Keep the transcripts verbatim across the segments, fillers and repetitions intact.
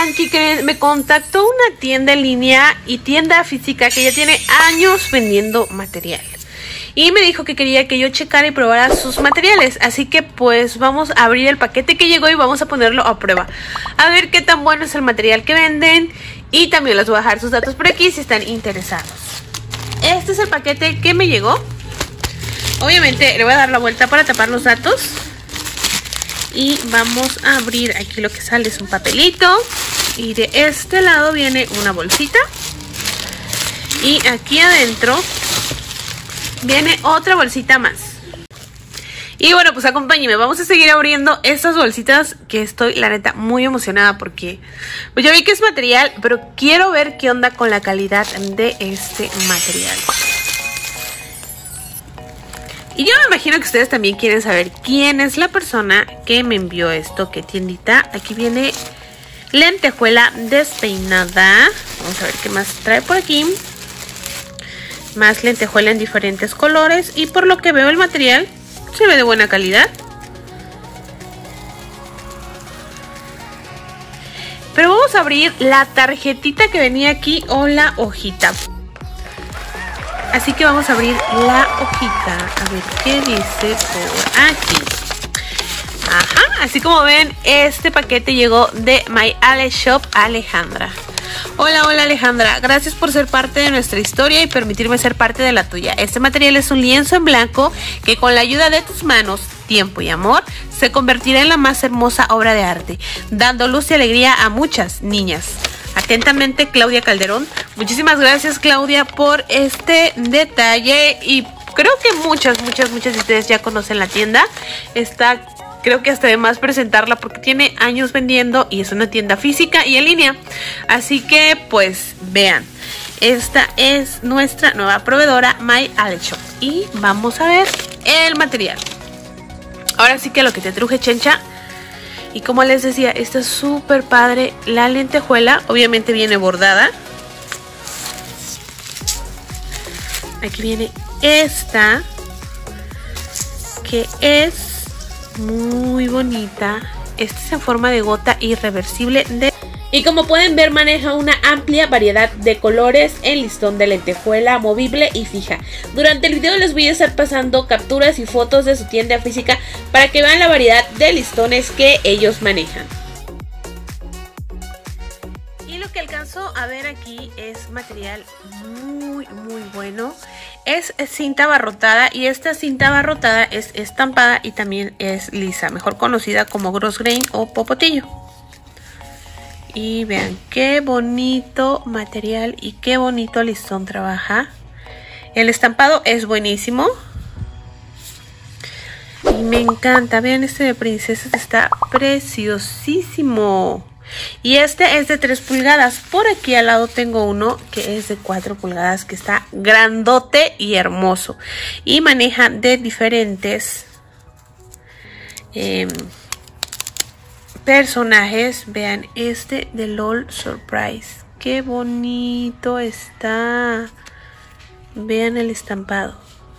Oigan, que me contactó una tienda en línea y tienda física que ya tiene años vendiendo material. Y me dijo que quería que yo checara y probara sus materiales. Así que pues vamos a abrir el paquete que llegó y vamos a ponerlo a prueba. A ver qué tan bueno es el material que venden. Y también les voy a dejar sus datos por aquí si están interesados. Este es el paquete que me llegó. Obviamente le voy a dar la vuelta para tapar los datos. Y vamos a abrir, aquí lo que sale es un papelito. Y de este lado viene una bolsita. Y aquí adentro viene otra bolsita más. Y bueno, pues acompáñenme, vamos a seguir abriendo estas bolsitas que estoy, la neta, muy emocionada porque pues yo vi que es material, pero quiero ver qué onda con la calidad de este material. Y yo me imagino que ustedes también quieren saber quién es la persona que me envió esto, qué tiendita. Aquí viene lentejuela despeinada. Vamos a ver qué más trae por aquí. Más lentejuela en diferentes colores. Y por lo que veo el material se ve de buena calidad. Pero vamos a abrir la tarjetita que venía aquí o la hojita. Así que vamos a abrir la hojita. A ver qué dice por aquí. Ajá, así como ven, este paquete llegó de My Ale Shop Alejandra. Hola, hola Alejandra, gracias por ser parte de nuestra historia y permitirme ser parte de la tuya. Este material es un lienzo en blanco que con la ayuda de tus manos, tiempo y amor se convertirá en la más hermosa obra de arte, dando luz y alegría a muchas niñas. Atentamente, Claudia Calderón. Muchísimas gracias, Claudia, por este detalle. Y creo que muchas, muchas, muchas de ustedes ya conocen la tienda. Está, creo que hasta de más presentarla porque tiene años vendiendo y es una tienda física y en línea. Así que, pues, vean. Esta es nuestra nueva proveedora, My Ale Shop. Y vamos a ver el material. Ahora sí que lo que te truje, chencha. Y como les decía, está súper padre la lentejuela. Obviamente viene bordada. Aquí viene esta, que es muy bonita. Esta es en forma de gota y reversible de... Y como pueden ver, maneja una amplia variedad de colores en listón de lentejuela movible y fija. Durante el video les voy a estar pasando capturas y fotos de su tienda física para que vean la variedad de listones que ellos manejan. Y lo que alcanzo a ver aquí es material muy muy bueno. Es cinta abarrotada y esta cinta abarrotada es estampada y también es lisa, mejor conocida como grosgrain o popotillo. Y vean qué bonito material y qué bonito listón trabaja. El estampado es buenísimo. Y me encanta. Vean, este de princesas está preciosísimo. Y este es de tres pulgadas. Por aquí al lado tengo uno que es de cuatro pulgadas, que está grandote y hermoso. Y maneja de diferentes... Eh, personajes. Vean este de LOL Surprise, qué bonito está. Vean el estampado.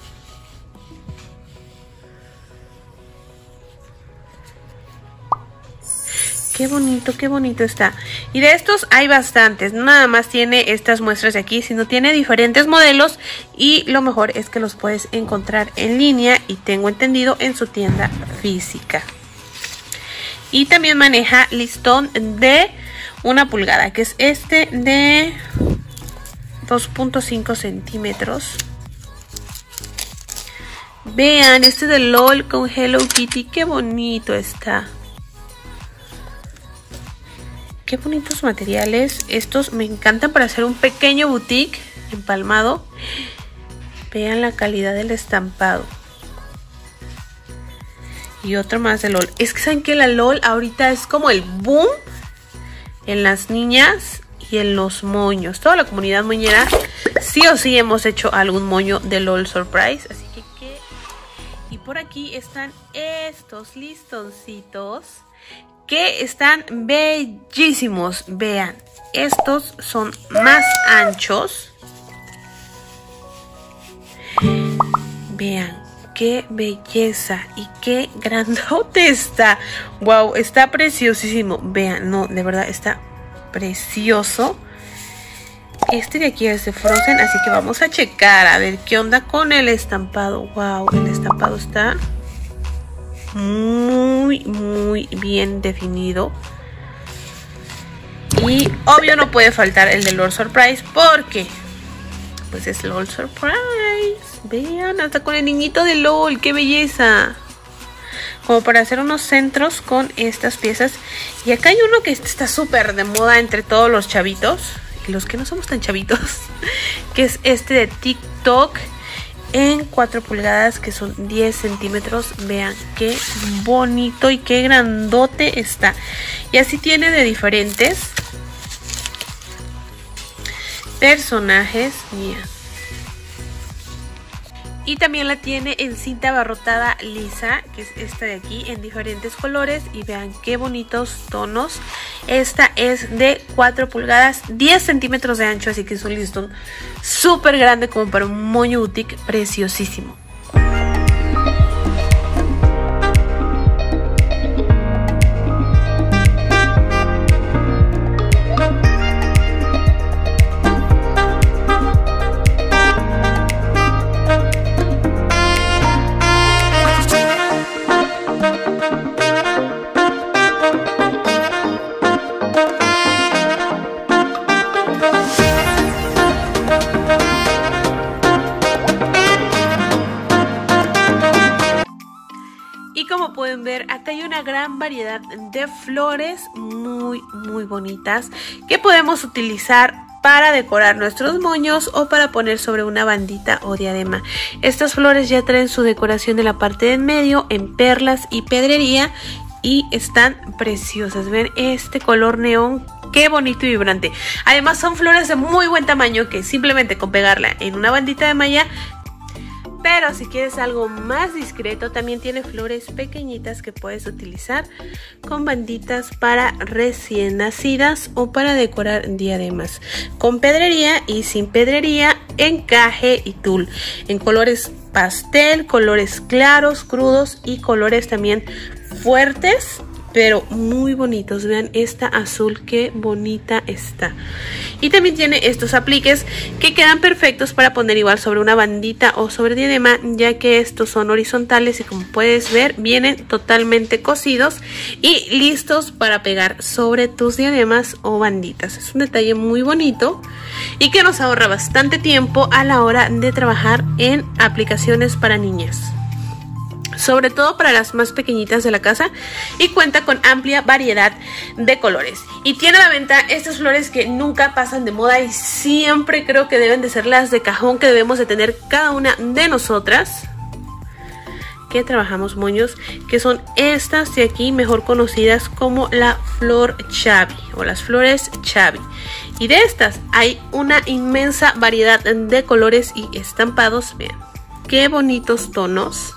Qué bonito, qué bonito está. Y de estos hay bastantes. No nada más tiene estas muestras de aquí, sino tiene diferentes modelos. Y lo mejor es que los puedes encontrar en línea y tengo entendido en su tienda física. Y también maneja listón de una pulgada, que es este de dos punto cinco centímetros. Vean, este de LOL con Hello Kitty, qué bonito está. Qué bonitos materiales. Estos me encantan para hacer un pequeño boutique empalmado. Vean la calidad del estampado. Y otro más de LOL. Es que saben que la LOL ahorita es como el boom en las niñas y en los moños. Toda la comunidad moñera sí o sí hemos hecho algún moño de LOL Surprise. Así que, ¿qué? Y por aquí están estos listoncitos que están bellísimos. Vean, estos son más anchos. Vean. Qué belleza y qué grandote está. Wow, está preciosísimo. Vean, no, de verdad está precioso. Este de aquí es de Frozen, así que vamos a checar a ver qué onda con el estampado. Wow, el estampado está muy, muy bien definido. Y obvio no puede faltar el de Lord Surprise, porque pues es Lord Surprise. Vean, hasta con el niñito de LOL, qué belleza. Como para hacer unos centros con estas piezas. Y acá hay uno que está súper de moda entre todos los chavitos y los que no somos tan chavitos, que es este de TikTok en cuatro pulgadas, que son diez centímetros. Vean qué bonito y qué grandote está. Y así tiene de diferentes personajes. Miren. Y también la tiene en cinta abarrotada lisa, que es esta de aquí, en diferentes colores. Y vean qué bonitos tonos. Esta es de cuatro pulgadas, diez centímetros de ancho, así que es un listón súper grande como para un moño boutique preciosísimo. Y como pueden ver, acá hay una gran variedad de flores muy muy bonitas que podemos utilizar para decorar nuestros moños o para poner sobre una bandita o diadema. Estas flores ya traen su decoración de la parte de en medio en perlas y pedrería y están preciosas. Ven este color neón, qué bonito y vibrante. Además son flores de muy buen tamaño que simplemente con pegarla en una bandita de malla. Pero si quieres algo más discreto, también tiene flores pequeñitas que puedes utilizar con banditas para recién nacidas o para decorar diademas. Con pedrería y sin pedrería, encaje y tul. En colores pastel, colores claros, crudos y colores también fuertes, pero muy bonitos. Vean esta azul, qué bonita está. Y también tiene estos apliques que quedan perfectos para poner igual sobre una bandita o sobre diadema, ya que estos son horizontales y como puedes ver vienen totalmente cosidos y listos para pegar sobre tus diademas o banditas. Es un detalle muy bonito y que nos ahorra bastante tiempo a la hora de trabajar en aplicaciones para niñas, sobre todo para las más pequeñitas de la casa, y cuenta con amplia variedad de colores. Y tiene a la venta estas flores que nunca pasan de moda y siempre creo que deben de ser las de cajón que debemos de tener cada una de nosotras que trabajamos moños, que son estas de aquí, mejor conocidas como la flor Chavi o las flores Chavi. Y de estas hay una inmensa variedad de colores y estampados. Vean qué bonitos tonos.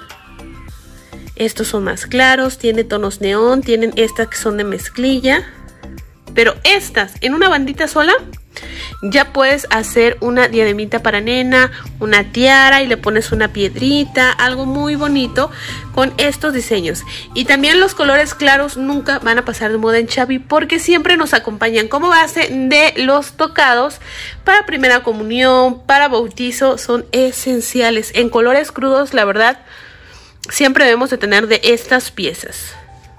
Estos son más claros, tiene tonos neón, tienen estas que son de mezclilla. Pero estas, en una bandita sola, ya puedes hacer una diademita para nena, una tiara y le pones una piedrita, algo muy bonito con estos diseños. Y también los colores claros nunca van a pasar de moda en Chavi, porque siempre nos acompañan como base de los tocados para primera comunión, para bautizo, son esenciales. En colores crudos, la verdad, siempre debemos de tener de estas piezas.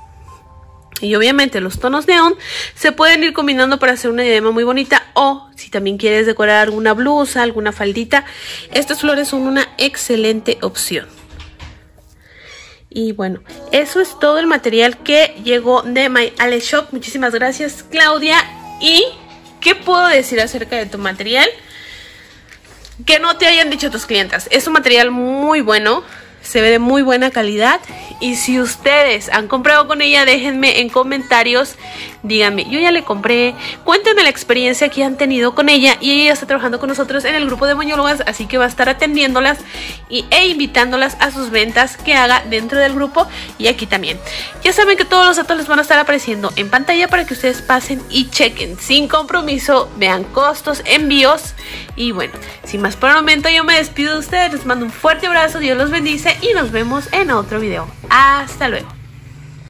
Y obviamente los tonos neón se pueden ir combinando para hacer una diadema muy bonita, o si también quieres decorar alguna blusa, alguna faldita, estas flores son una excelente opción. Y bueno, eso es todo el material que llegó de My Ale Shop. Muchísimas gracias, Claudia. ¿Y qué puedo decir acerca de tu material que no te hayan dicho tus clientas? Es un material muy bueno, se ve de muy buena calidad. Y si ustedes han comprado con ella, déjenme en comentarios, díganme, yo ya le compré, cuéntenme la experiencia que han tenido con ella. Y ella está trabajando con nosotros en el grupo de moñólogas, así que va a estar atendiéndolas y, e invitándolas a sus ventas que haga dentro del grupo y aquí también. Ya saben que todos los datos les van a estar apareciendo en pantalla para que ustedes pasen y chequen sin compromiso, vean costos, envíos. Y bueno, sin más por el momento, yo me despido de ustedes, les mando un fuerte abrazo, Dios los bendice y nos vemos en otro video. Hasta luego.